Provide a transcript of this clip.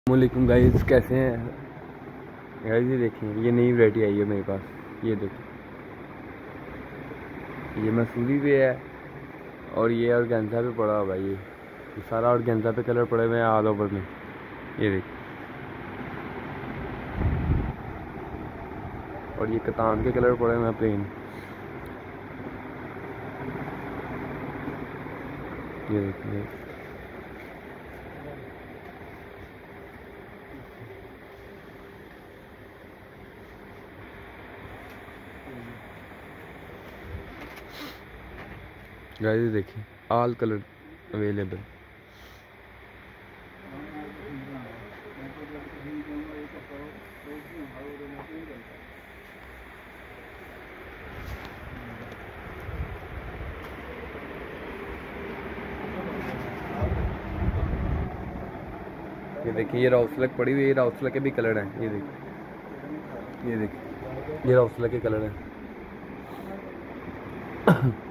वालेकुम गाइस, कैसे हैं गाइस। ये देखिए, ये नई वैरायटी आई है मेरे पास। ये देखिए, ये मसूरी पे है और ये ऑर्गेन्जा पे पड़ा हुआ है। ये सारा ऑर्गेन्जा पे कलर पड़े हुए हैं ऑल ओवर में। ये देखिए, और ये कतान के कलर पड़े हुए हैं प्लेन। ये देखिए, गाइस देखिए, ऑल कलर अवेलेबल। ये देखिए, ये राउसलक पड़ी हुई है। राउसलक के भी कलर हैं। ये देखिए, ये देखिए, ये राउसलक के कलर हैं।